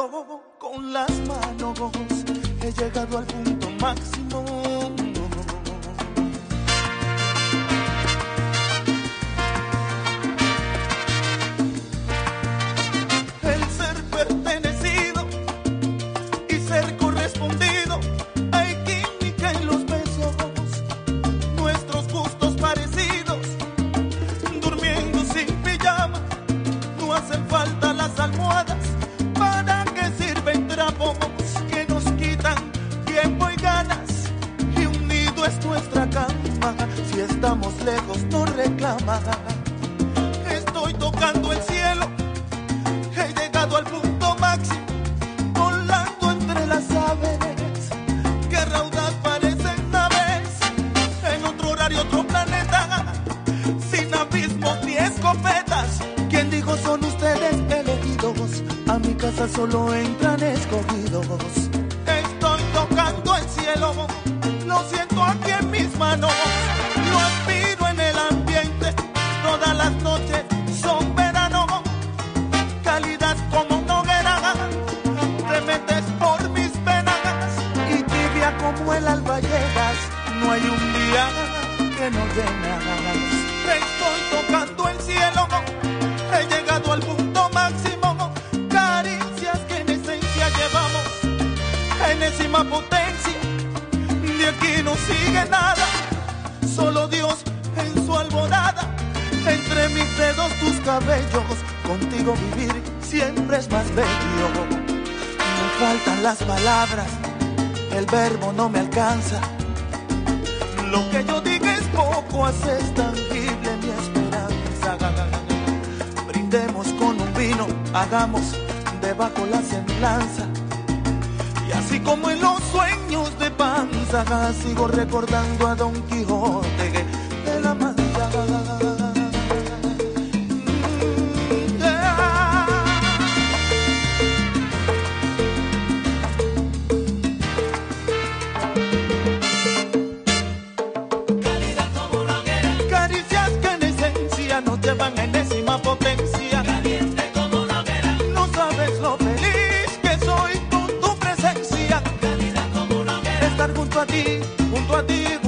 tocando con las manos, he llegado al punto máximo. El ser pertenecido y ser correspondido, hay química en los besos, nuestros gustos parecidos, durmiendo sin pijama, no hacen falta las almohadas. ¿Para qué sirven trapos que nos quitan tiempo y ganas? Y unido es nuestra cama, si estamos lejos no reclama. Estoy tocando el cielo, he llegado al punto máximo, volando entre las aves, que raudaz parecen naves, en otro horario, otro planeta, sin abismos ni escopetas. ¿Quién dijo son ustedes elegidos? A mi casa solo entran escogidos. Estoy tocando el cielo, lo siento aquí en mis manos, lo aspiro en el ambiente, todas las noches son verano, calidad como una hoguera, te metes por mis venas y tibia como el alba llegas, no hay un día que no llenas. Estoy tocando el cielo, he llegado al punto máximo, caricias que en esencia llevamos, enésima potencia, de aquí no sigue nada, solo Dios en su alborada, entre mis dedos tus cabellos, contigo vivir siempre es más bello. Me faltan las palabras, el verbo no me alcanza, lo que yo diga es poco, haces tangible mi esperanza. Brindemos con un vino, hagamos debajo la semblanza, y así como en los sueños de Panza, sigo recordando a Don Quijote de la Mancha. Caricias que en esencia nos llevan a enésima potencia. Caliente como una hoguera. No sabes lo feliz que soy con tu presencia. Calidad como una hoguera. Estar junto a ti